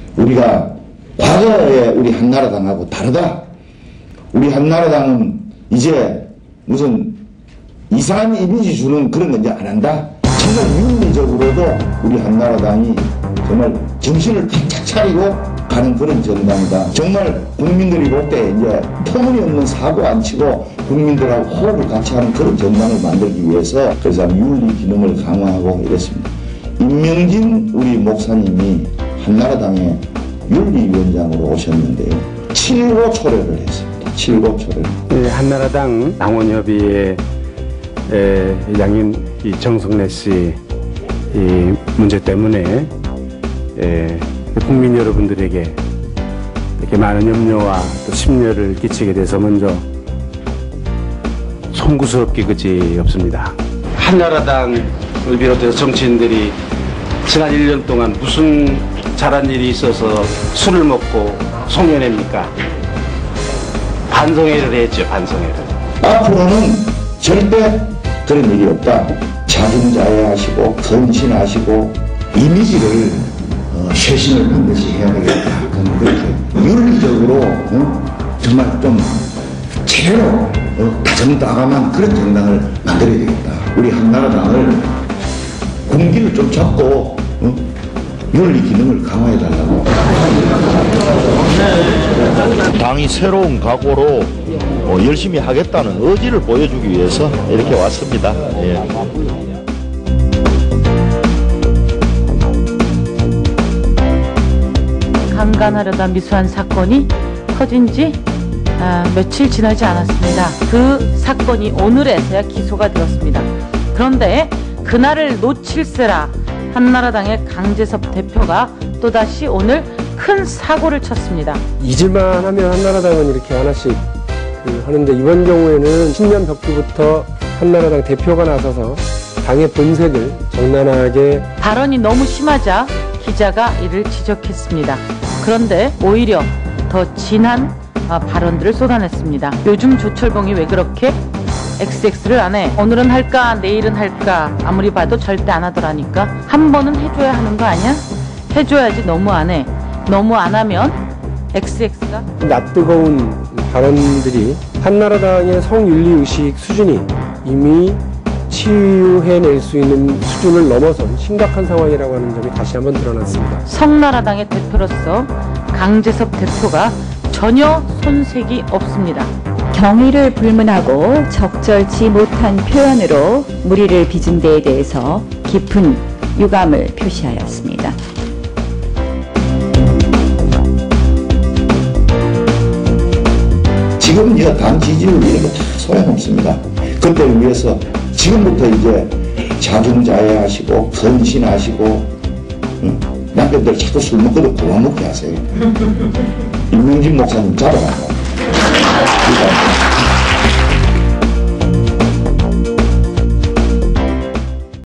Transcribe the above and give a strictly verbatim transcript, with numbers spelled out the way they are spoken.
우리가 과거에 우리 한나라당하고 다르다. 우리 한나라당은 이제 무슨 이상한 이미지 주는 그런 건 이제 안 한다. 정말 윤리적으로도 우리 한나라당이 정말 정신을 바짝 차리고 가는 그런 정당이다. 정말 국민들이 볼 때 이제 터무니없는 사고 안 치고 국민들하고 호흡을 같이 하는 그런 정당을 만들기 위해서 그래서 윤리 기능을 강화하고 이랬습니다. 임명진 우리 목사님이 한나라당의 윤리위원장으로 오셨는데요. 칠고 초래를 했습니다. 칠고 초래. 네, 한나라당 당원협의회 양인 이 정성래 씨 이 문제 때문에 에, 국민 여러분들에게 이렇게 많은 염려와 또 심려를 끼치게 돼서 먼저 송구스럽기 그지 없습니다. 한나라당을 비롯해서 정치인들이 지난 일 년 동안 무슨 잘한 일이 있어서 술을 먹고 송년회입니까? 반성회를 했죠, 반성회를. 앞으로는 절대 그런 일이 없다. 자중자애하시고 헌신하시고 이미지를 어, 쇄신을 반드시 해야 되겠다. 그렇게 윤리적으로 어? 정말 좀 제대로 어, 다정다감한 그런 정당을 만들어야 되겠다. 우리 한나라당을 군기를 좀 잡고 어? 윤리 기능을 강화해달라고. 당이 새로운 각오로 어, 열심히 하겠다는 의지를 보여주기 위해서 이렇게 왔습니다. 예. 강간하려다 미수한 사건이 터진 지 아, 며칠 지나지 않았습니다. 그 사건이 오늘에서야 기소가 되었습니다. 그런데 그날을 놓칠세라 한나라당의 강제섭 대표가 또다시 오늘 큰 사고를 쳤습니다. 잊을만 하면 한나라당은 이렇게 하나씩 그 하는데 이번 경우에는 신년 벽두부터 한나라당 대표가 나서서 당의 본색을 적나라하게 발언이 너무 심하자 기자가 이를 지적했습니다. 그런데 오히려 더 진한 발언들을 쏟아냈습니다. 요즘 조철봉이 왜 그렇게 엑스엑스를 안 해? 오늘은 할까 내일은 할까 아무리 봐도 절대 안 하더라니까. 한 번은 해줘야 하는 거 아니야? 해줘야지. 너무 안 해. 너무 안 하면 엑스엑스가 낯뜨거운 발언들이 한나라당의 성윤리의식 수준이 이미 치유해낼 수 있는 수준을 넘어선 심각한 상황이라고 하는 점이 다시 한번 드러났습니다. 성나라당의 대표로서 강제섭 대표가 전혀 손색이 없습니다. 경의를 불문하고 적절치 못한 표현으로 물의를 빚은 데에 대해서 깊은 유감을 표시하였습니다. 지금 이제 당 지지율 이런 거 다 소용없습니다. 그때를 위해서 지금부터 이제 자중자애하시고 헌신하시고 응? 남편들 자꾸 술 먹고도 그만 먹게 하세요. 임명진 목사님 잡아가고.